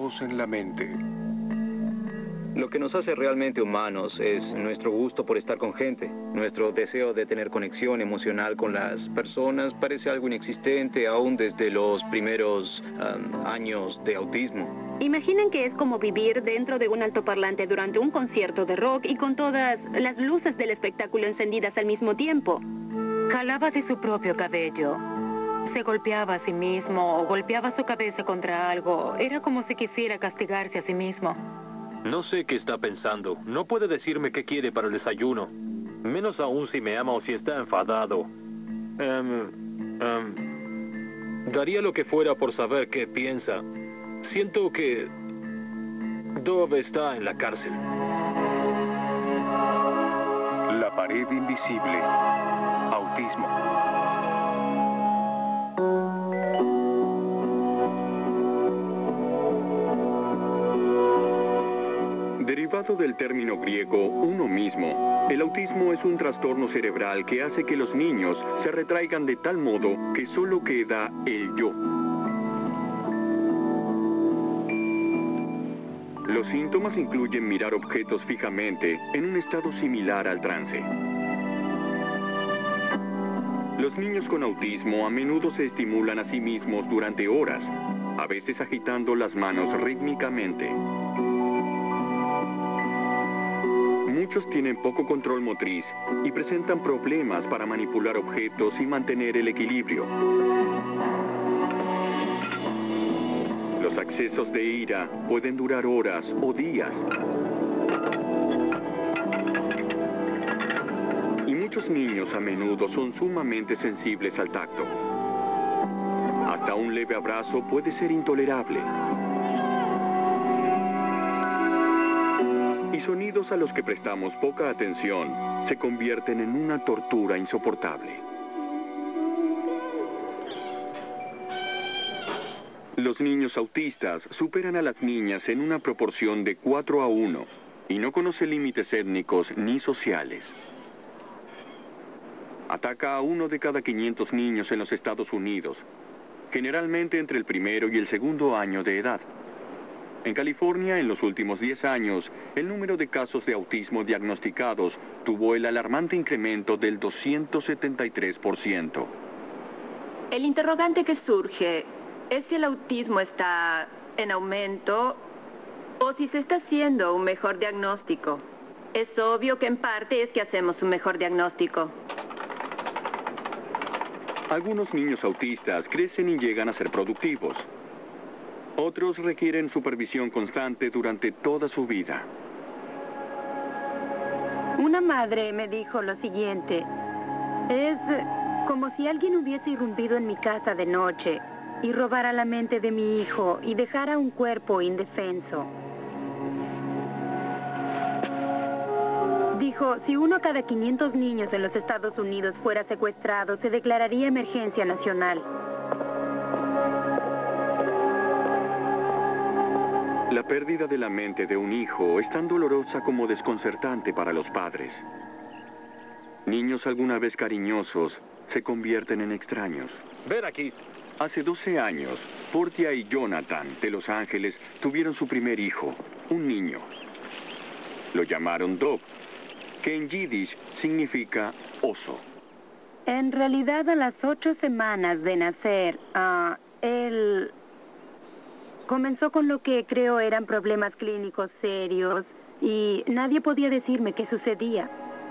caos en la mente. Lo que nos hace realmente humanos es nuestro gusto por estar con gente. Nuestro deseo de tener conexión emocional con las personas parece algo inexistente aún desde los primeros años de autismo. Imaginen que es como vivir dentro de un altoparlante durante un concierto de rock y con todas las luces del espectáculo encendidas al mismo tiempo. Jalaba de su propio cabello. Se golpeaba a sí mismo o golpeaba su cabeza contra algo. Era como si quisiera castigarse a sí mismo. No sé qué está pensando. No puede decirme qué quiere para el desayuno. Menos aún si me ama o si está enfadado. Daría lo que fuera por saber qué piensa. Siento que Dove está en la cárcel. La pared invisible. Autismo. Derivado del término griego uno mismo, el autismo es un trastorno cerebral que hace que los niños se retraigan de tal modo que solo queda el yo. Los síntomas incluyen mirar objetos fijamente en un estado similar al trance. Los niños con autismo a menudo se estimulan a sí mismos durante horas, a veces agitando las manos rítmicamente. Muchos tienen poco control motriz y presentan problemas para manipular objetos y mantener el equilibrio. Los accesos de ira pueden durar horas o días. Y muchos niños a menudo son sumamente sensibles al tacto. Hasta un leve abrazo puede ser intolerable. Y sonidos a los que prestamos poca atención se convierten en una tortura insoportable. Los niños autistas superan a las niñas en una proporción de 4-1 y no conoce límites étnicos ni sociales. Ataca a 1 de cada 500 niños en los Estados Unidos, generalmente entre el primero y el segundo año de edad. En California, en los últimos 10 años, el número de casos de autismo diagnosticados tuvo el alarmante incremento del 273%. El interrogante que surge es si el autismo está en aumento o si se está haciendo un mejor diagnóstico. Es obvio que en parte es que hacemos un mejor diagnóstico. Algunos niños autistas crecen y llegan a ser productivos. Otros requieren supervisión constante durante toda su vida. Una madre me dijo lo siguiente: es como si alguien hubiese irrumpido en mi casa de noche y robara la mente de mi hijo y dejara un cuerpo indefenso. Dijo, si 1 cada 500 niños en los Estados Unidos fuera secuestrado, se declararía emergencia nacional. La pérdida de la mente de un hijo es tan dolorosa como desconcertante para los padres. Niños alguna vez cariñosos se convierten en extraños. Ven aquí. Hace 12 años, Portia y Jonathan, de Los Ángeles, tuvieron su primer hijo, un niño. Lo llamaron Dove, que en yiddish significa oso. En realidad, a las 8 semanas de nacer, él comenzó con lo que creo eran problemas clínicos serios y nadie podía decirme qué sucedía.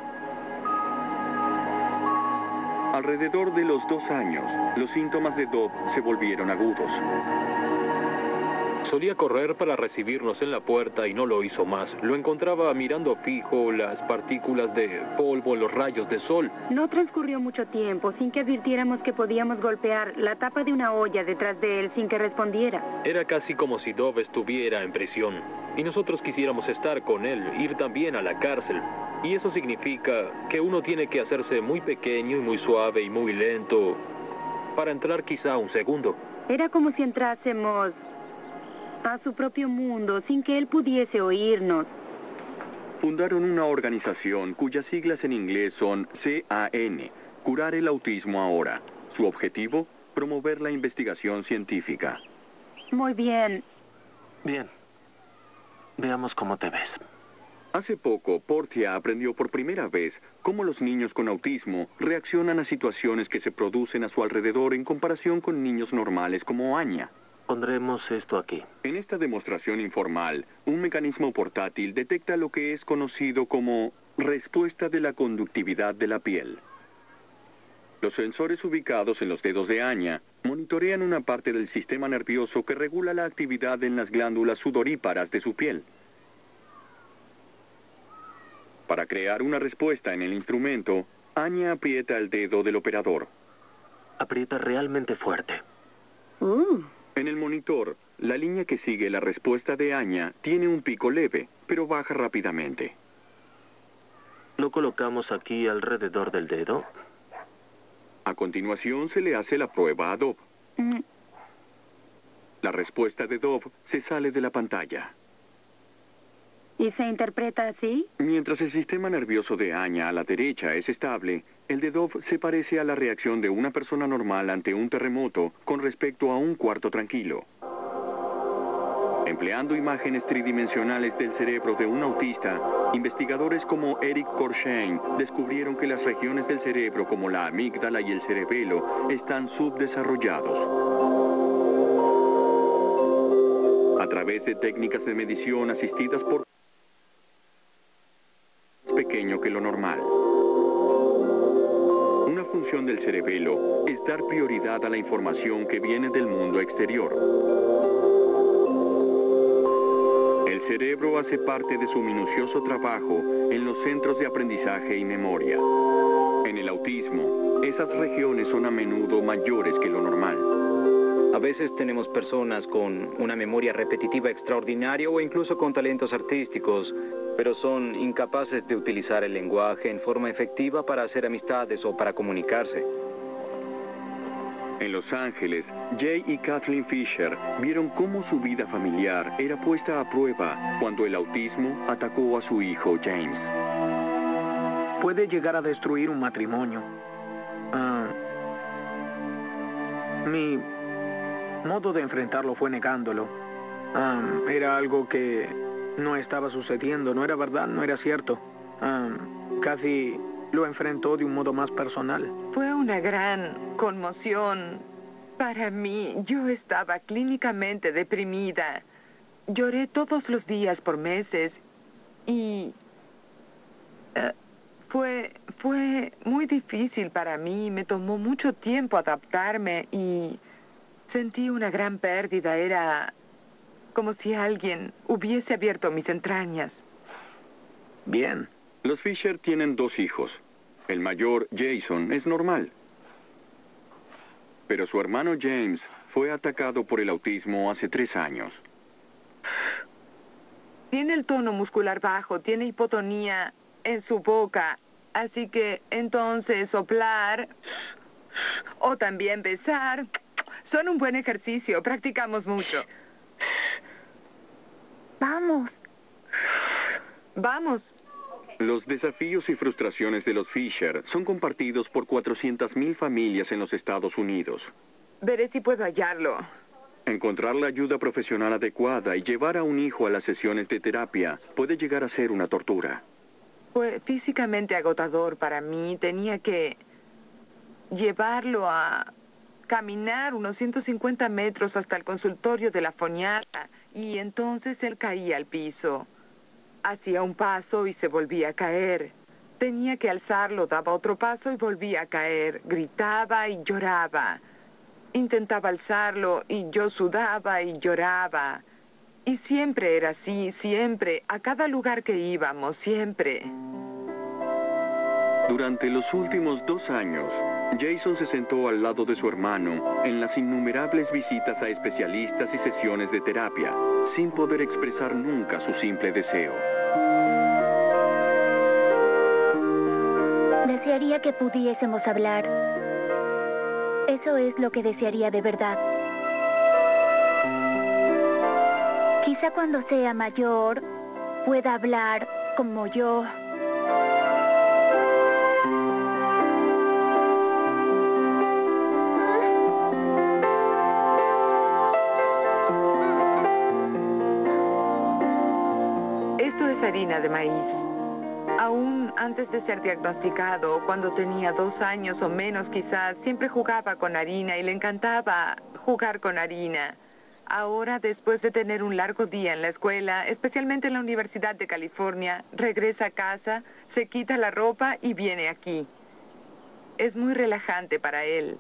Alrededor de los 2 años, los síntomas de Dove se volvieron agudos. Solía correr para recibirnos en la puerta y no lo hizo más. Lo encontraba mirando fijo las partículas de polvo en los rayos de sol. No transcurrió mucho tiempo sin que advirtiéramos que podíamos golpear la tapa de una olla detrás de él sin que respondiera. Era casi como si Dove estuviera en prisión. Y nosotros quisiéramos estar con él, ir también a la cárcel. Y eso significa que uno tiene que hacerse muy pequeño y muy suave y muy lento para entrar quizá un segundo. Era como si entrásemos a su propio mundo sin que él pudiese oírnos. Fundaron una organización cuyas siglas en inglés son CAN, Curar el Autismo Ahora. Su objetivo, promover la investigación científica. Muy bien. Bien. Veamos cómo te ves. Hace poco, Portia aprendió por primera vez cómo los niños con autismo reaccionan a situaciones que se producen a su alrededor en comparación con niños normales como Anya. Pondremos esto aquí. En esta demostración informal, un mecanismo portátil detecta lo que es conocido como respuesta de la conductividad de la piel. Los sensores ubicados en los dedos de Anya monitorean una parte del sistema nervioso que regula la actividad en las glándulas sudoríparas de su piel. Para crear una respuesta en el instrumento, Anya aprieta el dedo del operador. Aprieta realmente fuerte. En el monitor, la línea que sigue la respuesta de Anya tiene un pico leve, pero baja rápidamente. Lo colocamos aquí alrededor del dedo. A continuación se le hace la prueba a Dove. La respuesta de Dove se sale de la pantalla. ¿Y se interpreta así? Mientras el sistema nervioso de Anya a la derecha es estable, el de Dove se parece a la reacción de una persona normal ante un terremoto con respecto a un cuarto tranquilo. Empleando imágenes tridimensionales del cerebro de un autista, investigadores como Eric Corshain descubrieron que las regiones del cerebro como la amígdala y el cerebelo están subdesarrollados. A través de técnicas de medición asistidas por pequeño que lo normal. Una función del cerebelo es dar prioridad a la información que viene del mundo exterior. El cerebro hace parte de su minucioso trabajo en los centros de aprendizaje y memoria. En el autismo, esas regiones son a menudo mayores que lo normal. A veces tenemos personas con una memoria repetitiva extraordinaria o incluso con talentos artísticos, pero son incapaces de utilizar el lenguaje en forma efectiva para hacer amistades o para comunicarse. En Los Ángeles, Jay y Kathleen Fisher vieron cómo su vida familiar era puesta a prueba cuando el autismo atacó a su hijo James. Puede llegar a destruir un matrimonio. Mi modo de enfrentarlo fue negándolo. Era algo que no estaba sucediendo, no era verdad, no era cierto. Kathy lo enfrentó de un modo más personal. Fue una gran conmoción para mí. Yo estaba clínicamente deprimida. Lloré todos los días por meses y fue muy difícil para mí. Me tomó mucho tiempo adaptarme y sentí una gran pérdida. Era como si alguien hubiese abierto mis entrañas. Bien. Los Fisher tienen 2 hijos. El mayor, Jason, es normal. Pero su hermano James fue atacado por el autismo hace 3 años. Tiene el tono muscular bajo, tiene hipotonía en su boca. Así que entonces soplar o también besar son un buen ejercicio. Practicamos mucho. Vamos. Vamos. Los desafíos y frustraciones de los Fisher son compartidos por 400,000 familias en los Estados Unidos. Veré si puedo hallarlo. Encontrar la ayuda profesional adecuada y llevar a un hijo a las sesiones de terapia puede llegar a ser una tortura. Fue físicamente agotador para mí. Tenía que llevarlo a caminar unos 150 metros hasta el consultorio de la foniatra y entonces él caía al piso. Hacía un paso y se volvía a caer. Tenía que alzarlo, daba otro paso y volvía a caer. Gritaba y lloraba. Intentaba alzarlo y yo sudaba y lloraba. Y siempre era así, siempre, a cada lugar que íbamos, siempre. Durante los últimos 2 años, Jason se sentó al lado de su hermano en las innumerables visitas a especialistas y sesiones de terapia, sin poder expresar nunca su simple deseo. Desearía que pudiésemos hablar. Eso es lo que desearía de verdad. Quizá cuando sea mayor pueda hablar como yo. Esto es harina de maíz. Aún antes de ser diagnosticado, cuando tenía 2 años o menos quizás, siempre jugaba con harina y le encantaba jugar con harina. Ahora, después de tener un largo día en la escuela, especialmente en la Universidad de California, regresa a casa, se quita la ropa y viene aquí. Es muy relajante para él.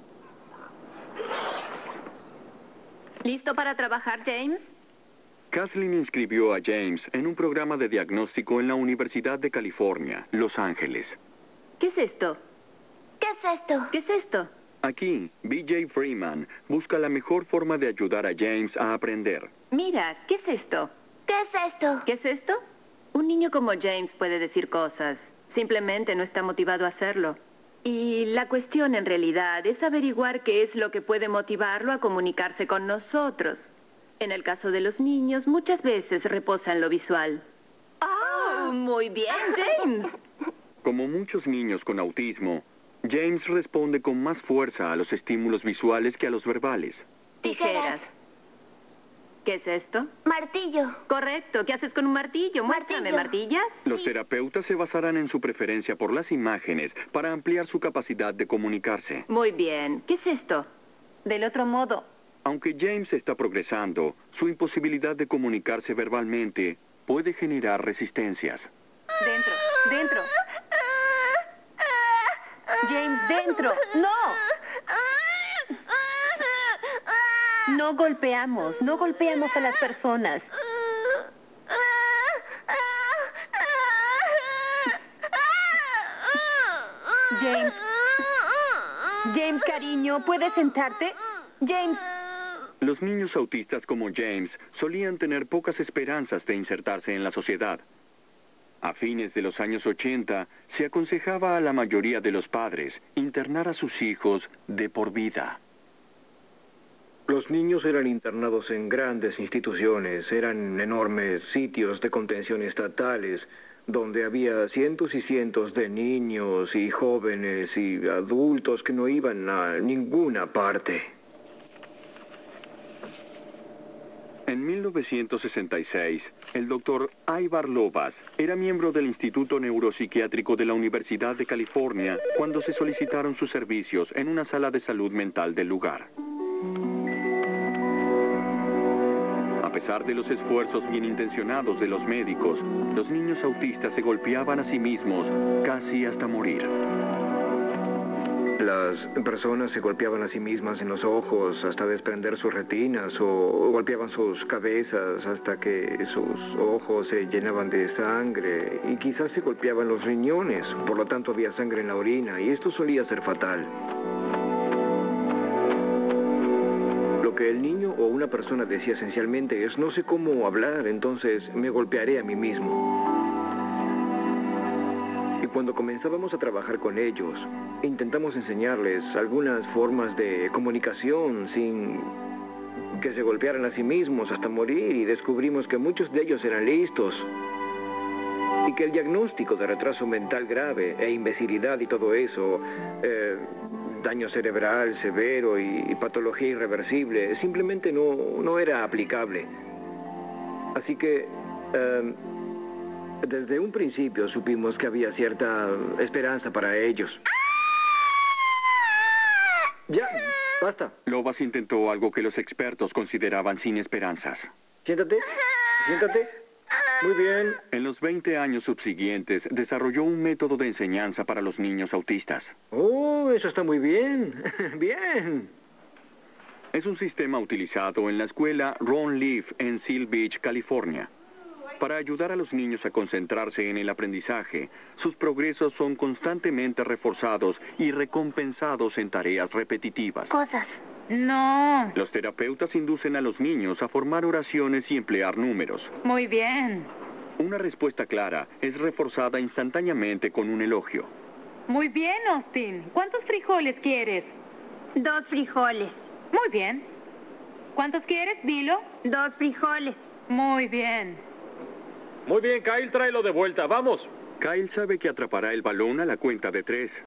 ¿Listo para trabajar, James? Kathleen inscribió a James en un programa de diagnóstico en la Universidad de California, Los Ángeles. ¿Qué es esto? ¿Qué es esto? ¿Qué es esto? Aquí, BJ Freeman busca la mejor forma de ayudar a James a aprender. Mira, ¿qué es esto? ¿Qué es esto? ¿Qué es esto? Un niño como James puede decir cosas. Simplemente no está motivado a hacerlo. Y la cuestión en realidad es averiguar qué es lo que puede motivarlo a comunicarse con nosotros. En el caso de los niños, muchas veces reposa en lo visual. ¡Oh, muy bien, James! Como muchos niños con autismo, James responde con más fuerza a los estímulos visuales que a los verbales. Tijeras. ¿Qué es esto? Martillo. Correcto. ¿Qué haces con un martillo? Muéstrame, ¿martillas? Los terapeutas se basarán en su preferencia por las imágenes para ampliar su capacidad de comunicarse. Muy bien. ¿Qué es esto? Del otro modo. Aunque James está progresando, su imposibilidad de comunicarse verbalmente puede generar resistencias. Dentro, dentro. James, dentro. ¡No! No golpeamos a las personas. James. James, cariño, ¿puedes sentarte? James. Los niños autistas como James solían tener pocas esperanzas de insertarse en la sociedad. A fines de los años 80, se aconsejaba a la mayoría de los padres internar a sus hijos de por vida. Los niños eran internados en grandes instituciones, eran enormes sitios de contención estatales, donde había cientos y cientos de niños y jóvenes y adultos que no iban a ninguna parte. En 1966, el doctor Ivar Lovaas era miembro del Instituto Neuropsiquiátrico de la Universidad de California cuando se solicitaron sus servicios en una sala de salud mental del lugar. A pesar de los esfuerzos bien intencionados de los médicos, los niños autistas se golpeaban a sí mismos casi hasta morir. Las personas se golpeaban a sí mismas en los ojos hasta desprender sus retinas o golpeaban sus cabezas hasta que sus ojos se llenaban de sangre y quizás se golpeaban los riñones, por lo tanto había sangre en la orina y esto solía ser fatal. Lo que el niño o una persona decía esencialmente es: no sé cómo hablar, entonces me golpearé a mí mismo. Y cuando comenzábamos a trabajar con ellos, intentamos enseñarles algunas formas de comunicación sin que se golpearan a sí mismos hasta morir, y descubrimos que muchos de ellos eran listos y que el diagnóstico de retraso mental grave e imbecilidad y todo eso, daño cerebral severo y patología irreversible, simplemente no era aplicable. Así que desde un principio supimos que había cierta esperanza para ellos. Ya, basta. Lovaas intentó algo que los expertos consideraban sin esperanzas. Siéntate, siéntate. Muy bien. En los 20 años subsiguientes, desarrolló un método de enseñanza para los niños autistas. Oh, eso está muy bien. Bien. Es un sistema utilizado en la escuela Ron Leaf en Seal Beach, California. Para ayudar a los niños a concentrarse en el aprendizaje, sus progresos son constantemente reforzados y recompensados en tareas repetitivas. Cosas. No. Los terapeutas inducen a los niños a formar oraciones y emplear números. Muy bien. Una respuesta clara es reforzada instantáneamente con un elogio. Muy bien, Austin. ¿Cuántos frijoles quieres? 2 frijoles. Muy bien. ¿Cuántos quieres? Dilo. 2 frijoles. Muy bien. Muy bien, Kyle, tráelo de vuelta. ¡Vamos! Kyle sabe que atrapará el balón a la cuenta de 3.